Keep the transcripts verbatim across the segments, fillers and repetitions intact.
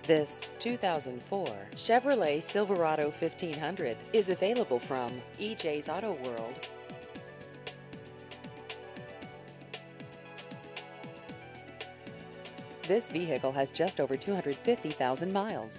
This two thousand four Chevrolet Silverado fifteen hundred is available from E J's Auto World. This vehicle has just over two hundred fifty thousand miles.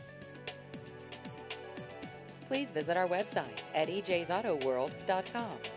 Please visit our website at E Js Auto World dot com.